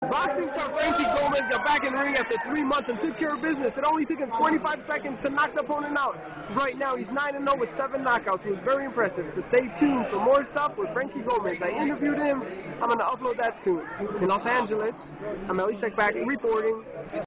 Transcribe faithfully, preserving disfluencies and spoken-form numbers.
Boxing star Frankie Gomez got back in the ring after three months and took care of business. It only took him twenty-five seconds to knock the opponent out. Right now, he's nine and oh with seven knockouts. It was very impressive. So stay tuned for more stuff with Frankie Gomez. I interviewed him. I'm going to upload that soon. In Los Angeles, I'm Elisek back reporting.